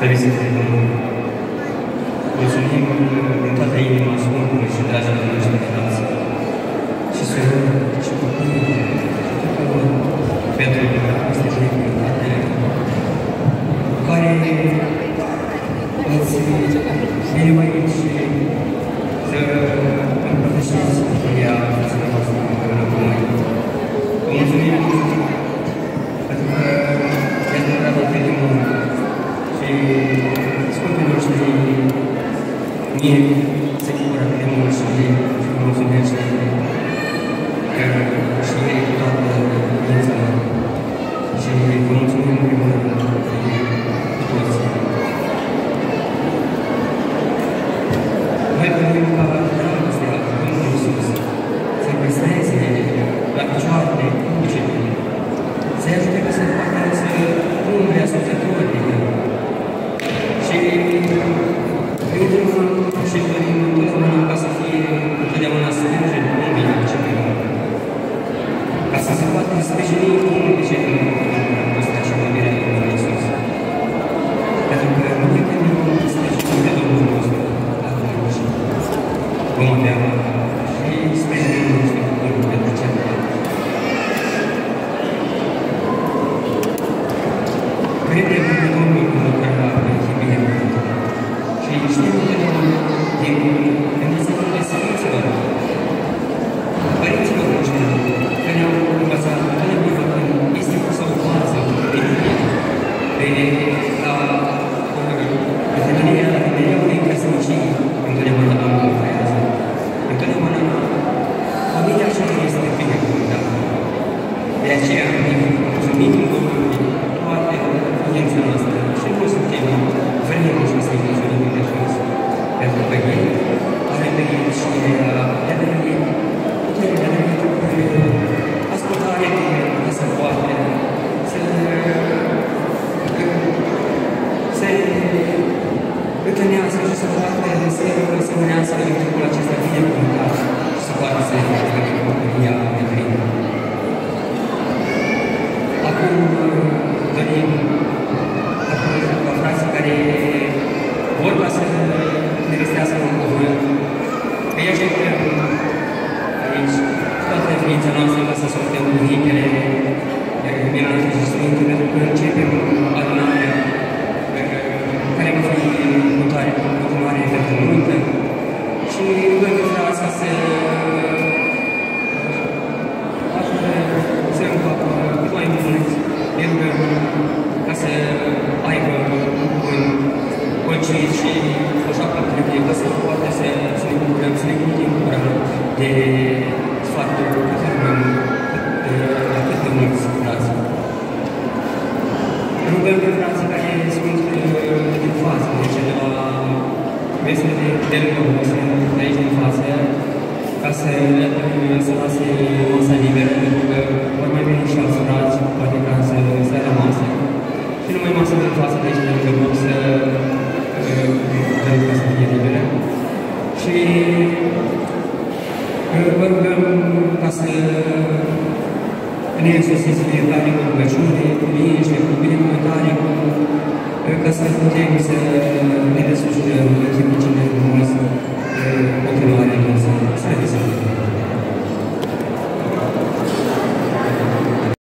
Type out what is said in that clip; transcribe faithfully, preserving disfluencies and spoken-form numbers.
Slăviți să fie Domnul! Mulțumim din toată inima Sfântului și dragilor noștri frați și surori și copii și tuturor pentru aceste binecuvântare care ați binevoit și să împărtășiți ea fraților noastre împreună cu noi. Vă mulțumim pentru că i-ați lucrat atât de mult și Sfântul noștri mie se bucură atât de mult și vă mulțumesc că și ei cu toată viața lor și vă mulțumim în primul rând cu toți. Noi dorim ca dragostea Domnului Iisus să păstreze la picioarele crucii, să-i ajute că se poate să umbre ascultătorii și îndrumăm și dorim întotdeauna ca să fie întotdeauna strânge în lumea aceea, ca să se poată sprijini unul ce în dragostea și iubirea Domnului Iisus. Pentru că noi când ne vom sprijini pe Domnul nostru, atunci vom avea și sprijinul nostru unul pentru celălalt. Credem că Domnul nu lucra pentru binecuvântul. Și știm întotdeauna din învățăturile Sfinților, părinților noștri, că ne-au învățat întotdeauna când este pusă o bază pe la vederea, la vederea unei căsnicii, întotdeauna Domnul lucrează. Întotdeauna familia aceea este binecuvântată. De aceea ne mulțumim Domnului toate ființa noastră și nu suntem vremuri să-i mulțumim de jos. Pentru că El a revenit și a devenit puterea, a devenit ascultare de El, ca să poate să se întâlnească și să poate să se unească în timpul acesta binecuvântat și să poate să facă bucuria de plină. Acum dorim la frații care vor ca să ne răstească un cuvânt, că ei așteptăm aici toată ființa noastră ca să ascultăm cuvintele minunate și sfinte, pentru că începem adunarea care va fi mutare cu continuare pentru multă și rugăm pe frați ca să să încoapă cât mai mult, ne rugăm ca să aibă un concis și așa cum trebuie, ca să poate să, să ne bucurăm, să ne gândim gura de sfatul cât rugăm de atât de mulți frați. Rugăm pe frații care sunt din față, deci de la mesele de, de lângă mese, de aici din față, ca să să lase masa liberă, pentru că vor mai veni și alți frați, poate ca să stea la masă. Și numai masa din față de aici de lângă mult să dăm ca să fie liberă. Și vă rugăm ca să ne însusiți fiecare cu rugăciune, cu liniște, cu binecuvântare, ca să putem să ne desfășurăm în timpul cel mai frumos continuarea noastră. Să ne desfășurăm!